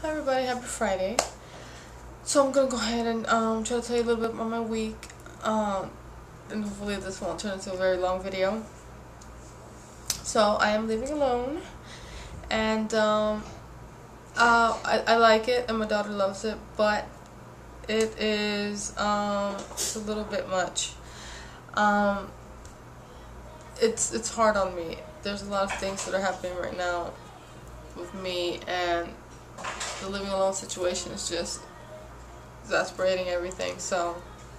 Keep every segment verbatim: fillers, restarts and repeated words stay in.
Hi everybody, happy Friday. So I'm gonna go ahead and um, try to tell you a little bit about my week. Um, and hopefully this won't turn into a very long video. So I am living alone, and um, uh, I, I like it, and my daughter loves it, but it is um, it's a little bit much. Um, it's it's hard on me. There's a lot of things that are happening right now with me, and the living alone situation is just exasperating everything. So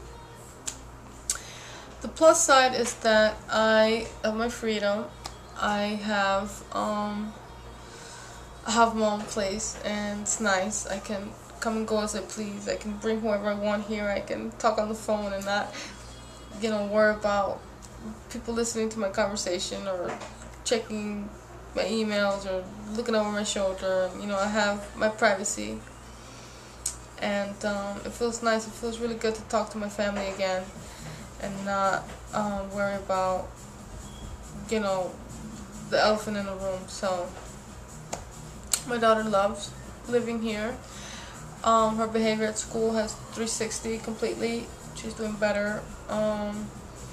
the plus side is that I have my freedom. I have um I have my own place, and it's nice. I can come and go as I please. I can bring whoever I want here. I can talk on the phone and not, you know, worry about people listening to my conversation or checking my emails or looking over my shoulder. You know, I have my privacy, and um, it feels nice. It feels really good to talk to my family again and not um, worry about, you know, the elephant in the room. So my daughter loves living here. Um, her behavior at school has three sixty completely. She's doing better. Um,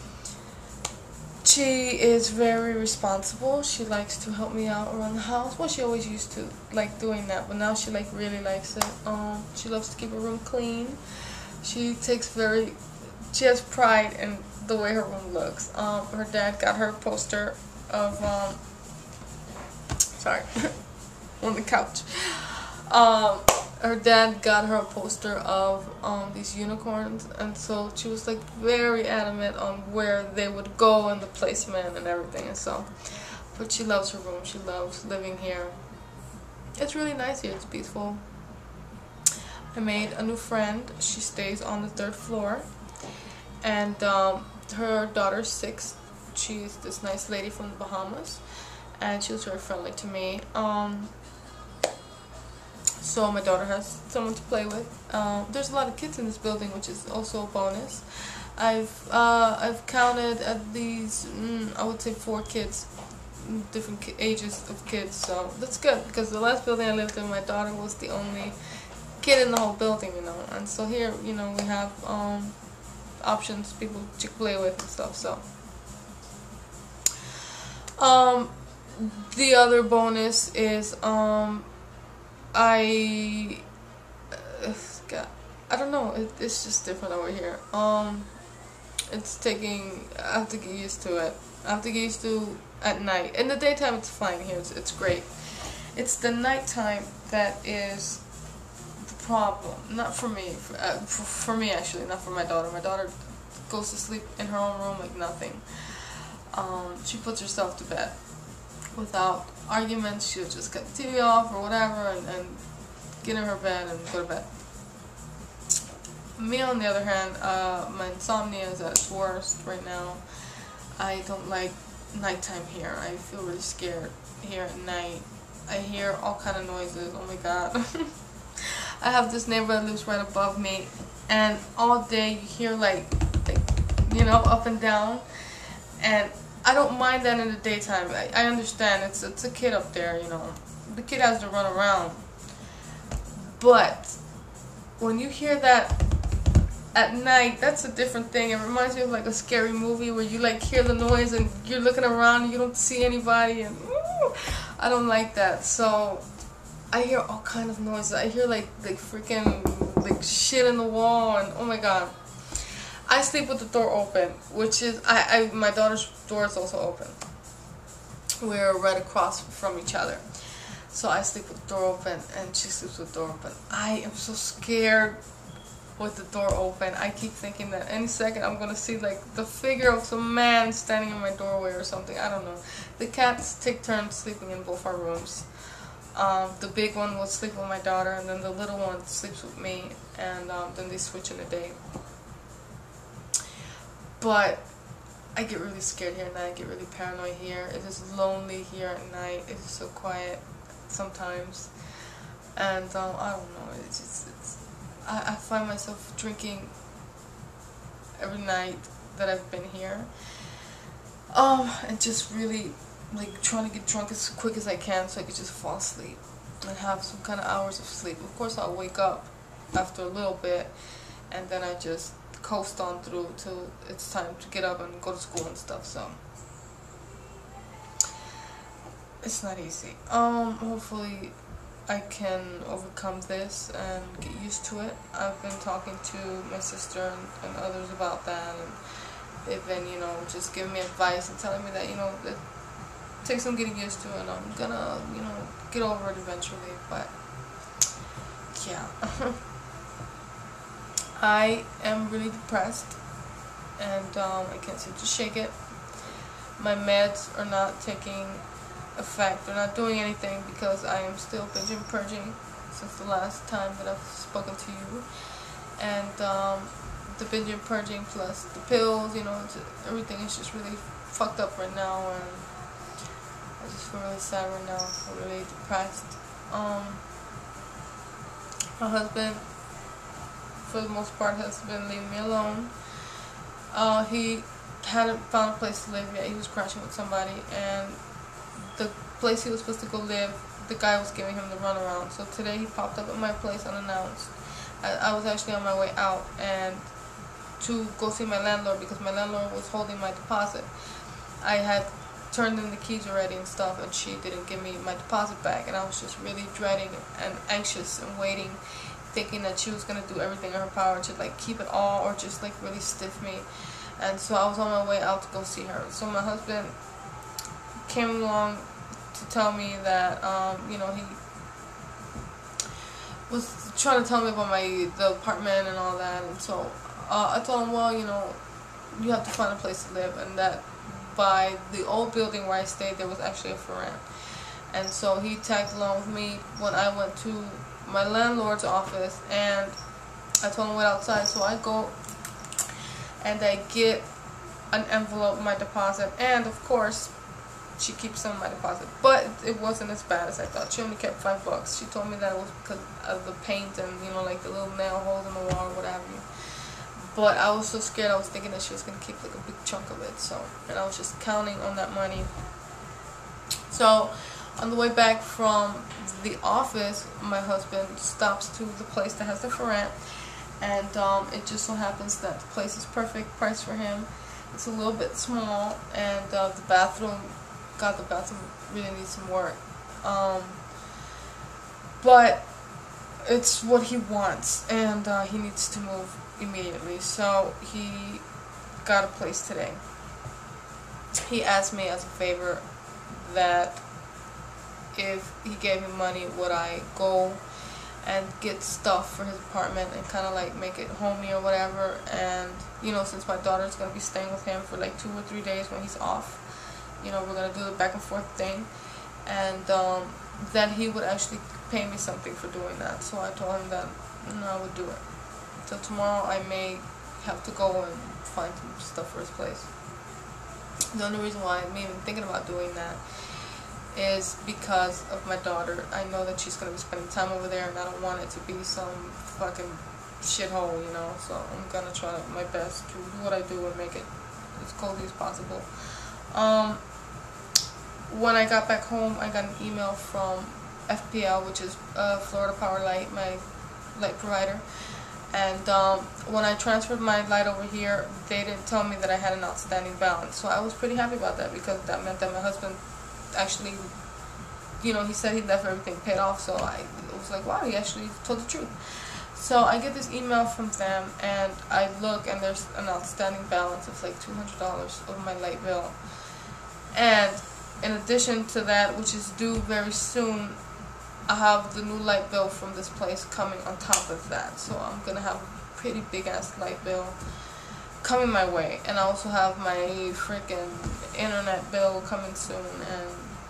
she is very responsible. She likes to help me out around the house. Well, she always used to like doing that, but now she like really likes it. Um, she loves to keep her room clean. She takes very, she has pride in the way her room looks. Um, her dad got her a poster of, um, sorry, on the couch. Um, her dad got her a poster of um, these unicorns, and so she was like very adamant on where they would go and the placement and everything. And so, but she loves her room. She loves living here. It's really nice here. It's peaceful. I made a new friend. She stays on the third floor, and um, her daughter's six. She's this nice lady from the Bahamas, and she was very friendly to me. Um, So my daughter has someone to play with. Um, there's a lot of kids in this building, which is also a bonus. I've uh, I've counted at these, mm, I would say four kids, different ki ages of kids. So that's good, because the last building I lived in, my daughter was the only kid in the whole building, you know. And so here, you know, we have um, options, people to play with and stuff. So um, the other bonus is um. I, uh, God, I don't know. It, it's just different over here. Um, it's taking. I have to get used to it. I have to get used to at night. In the daytime, it's fine here. It's it's great. It's the nighttime that is the problem. Not for me. For, uh, for, for me actually, not for my daughter. My daughter goes to sleep in her own room like nothing. Um, she puts herself to bed without arguments. She'll just cut the T V off or whatever and, and get in her bed and go to bed. Me, on the other hand, uh, my insomnia is at its worst right now. I don't like nighttime here. I feel really scared here at night. I hear all kind of noises. Oh my god. I have this neighbor that lives right above me, and all day you hear like, like you know, up and down, and I don't mind that in the daytime. I, I understand it's it's a kid up there, you know. The kid has to run around. But when you hear that at night, that's a different thing. It reminds me of like a scary movie where you like hear the noise and you're looking around and you don't see anybody, and ooh, I don't like that. So I hear all kind of noises. I hear like like freaking like shit in the wall, and oh my god. I sleep with the door open, which is, I, I my daughter's door is also open. We're right across from each other. So I sleep with the door open, and she sleeps with the door open. I am so scared with the door open. I keep thinking that any second I'm going to see like the figure of some man standing in my doorway or something. I don't know. The cats take turns sleeping in both our rooms. Um, the big one will sleep with my daughter, and then the little one sleeps with me, and um, then they switch in a day. But I get really scared here at night. I get really paranoid here. It is lonely here at night. It is so quiet sometimes, and um, I don't know. It's just it's. I, I find myself drinking every night that I've been here. Um, and just really like trying to get drunk as quick as I can so I could just fall asleep. and have some kind of hours of sleep. Of course, I'll wake up after a little bit, and then I just coast on through till it's time to get up and go to school and stuff. So it's not easy. Um, hopefully I can overcome this and get used to it. I've been talking to my sister and, and others about that, and they've been, you know, just giving me advice and telling me that, you know, it takes some getting used to, and I'm gonna, you know, get over it eventually. But yeah. I am really depressed, and um, I can't seem to shake it. My meds are not taking effect. They're not doing anything because I am still binging and purging since the last time that I've spoken to you. And um, the binging and purging plus the pills, you know, it's, everything is just really fucked up right now, and I just feel really sad right now. I feel really depressed. Um, my husband, for the most part, has been leaving me alone. Uh, he hadn't found a place to live yet. He was crashing with somebody, and the place he was supposed to go live, the guy was giving him the runaround. So today he popped up at my place unannounced. I, I was actually on my way out and to go see my landlord because my landlord was holding my deposit. I had turned in the keys already and stuff, and she didn't give me my deposit back, and I was just really dreading and anxious and waiting, thinking that she was going to do everything in her power to like keep it all or just like really stiff me. And so I was on my way out to go see her. So my husband came along to tell me that um, you know, he was trying to tell me about my the apartment and all that. And so uh, I told him, well, you know, you have to find a place to live, and that by the old building where I stayed there was actually a for rent. And so he tagged along with me when I went to my landlord's office, and I told him to wait outside. So I go and I get an envelope with my deposit, and of course she keeps some of my deposit, but it wasn't as bad as I thought. She only kept five bucks. She told me that it was because of the paint and, you know, like the little nail holes in the wall or what have you. But I was so scared. I was thinking that she was gonna keep like a big chunk of it. So, and I was just counting on that money. So on the way back from the office, my husband stops to the place that has the for rent, and um, it just so happens that the place is perfect price for him. It's a little bit small, and uh, the bathroom, God, the bathroom really needs some work. Um, but it's what he wants, and uh, he needs to move immediately. So he got a place today. He asked me as a favor that if he gave me money, would I go and get stuff for his apartment and kind of like make it homey or whatever. And you know, since my daughter's gonna be staying with him for like two or three days when he's off, you know, we're gonna do the back and forth thing, and um, then he would actually pay me something for doing that. So I told him that no, I would do it. So tomorrow I may have to go and find some stuff for his place. The only reason why I'm even thinking about doing that is because of my daughter. I know that she's going to be spending time over there, and I don't want it to be some fucking shithole, you know. So I'm going to try my best to do what I do and make it as cozy as possible. Um, when I got back home, I got an email from F P L, which is uh, Florida Power Light, my light provider. And um, when I transferred my light over here, they didn't tell me that I had an outstanding balance. So I was pretty happy about that, because that meant that my husband actually, you know, he said he left everything paid off. So I was like, wow, he actually told the truth. So I get this email from them, and I look, and there's an outstanding balance of like two hundred dollars of my light bill. And in addition to that, which is due very soon, I have the new light bill from this place coming on top of that. So I'm going to have a pretty big ass light bill coming my way. And I also have my freaking internet bill coming soon. And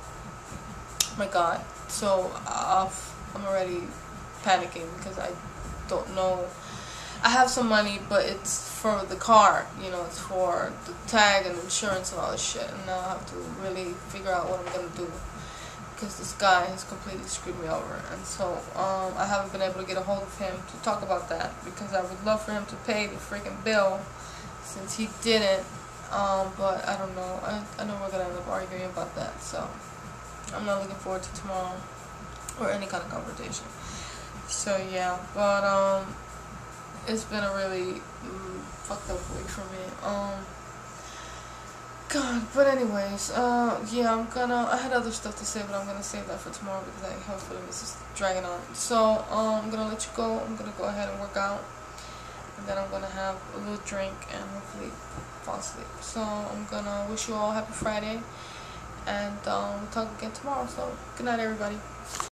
my God. So uh, I'm already panicking because I don't know. I have some money, but it's for the car. You know, it's for the tag and insurance and all this shit. And now I have to really figure out what I'm going to do, because this guy has completely screwed me over. And so um, I haven't been able to get a hold of him to talk about that, because I would love for him to pay the freaking bill since he didn't. Um, but I don't know. I, I know we're going to end up arguing about that. So I'm not looking forward to tomorrow. or any kind of confrontation. So yeah, but um, it's been a really mm, fucked up week for me. Um, God, but anyways, uh, yeah, I'm gonna. I had other stuff to say, but I'm gonna save that for tomorrow because I hopefully this is dragging on. So um, I'm gonna let you go. I'm gonna go ahead and work out, and then I'm gonna have a little drink and hopefully fall asleep. So I'm gonna wish you all a happy Friday, and um, we'll talk again tomorrow. So good night, everybody.